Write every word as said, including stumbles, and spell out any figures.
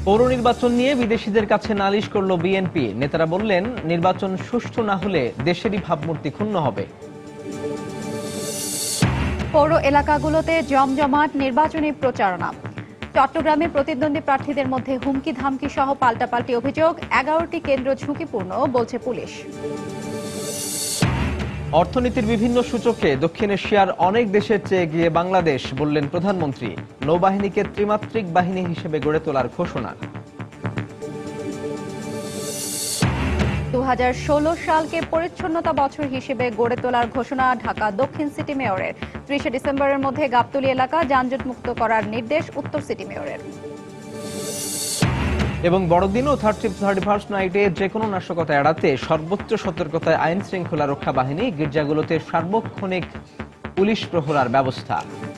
পৌর নির্বাচন নিয়ে বিদেশিদের কাছে নালিশ করল বিএনপি। নেতারা বললেন, নির্বাচন সুষ্ঠু না হলে দেশেরই ভাবমূর্তি ক্ষুণ্ণ হবে। পৌর এলাকাগুলোতে জমজমাট নির্বাচনী প্রচারণা। চট্টগ্রামে প্রতিদ্বন্দ্বী প্রার্থীদের মধ্যে হুমকি ধামকি সহ পাল্টাপাল্টি অভিযোগ। এগারোটি কেন্দ্র ঝুঁকিপূর্ণ বলছে পুলিশ। অর্থনীতির বিভিন্ন সূচকে দক্ষিণ এশিয়ার অনেক দেশের চেয়ে এগিয়ে বাংলাদেশ, বললেন প্রধানমন্ত্রী। নৌবাহিনীকে ত্রিমাত্রিক বাহিনী হিসেবে গড়ে তোলার ঘোষণা। দু হাজার ষোলো সালকে পরিচ্ছন্নতা বছর হিসেবে গড়ে তোলার ঘোষণা ঢাকা দক্ষিণ সিটি মেয়রের। ত্রিশে ডিসেম্বরের মধ্যে গাবতলী এলাকা যানজট মুক্ত করার নির্দেশ উত্তর সিটি মেয়রের। এবং বড়দিন ও থার্টি থার্টি ফার্স্ট নাইটে যে কোনো নাশকতা এড়াতে সর্বোচ্চ সতর্কতায় আইন শৃঙ্খলা রক্ষা বাহিনী, গির্জাগুলোতে সার্বক্ষণিক পুলিশ প্রহরার ব্যবস্থা।